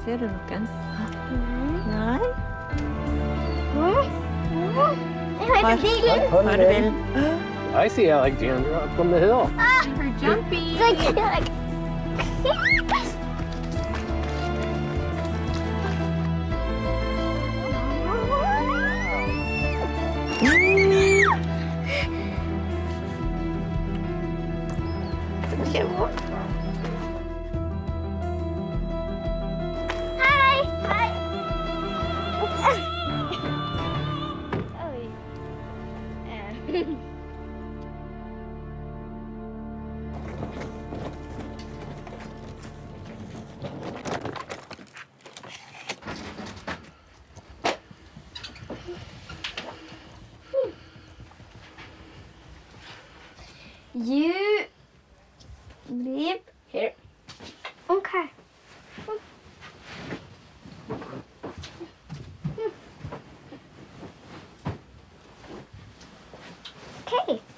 Ser du noen? Nei. Jeg har bilen. Har du bilen? I see Alexandra from the hill. We're jumping. You leave here. Okay. Okay.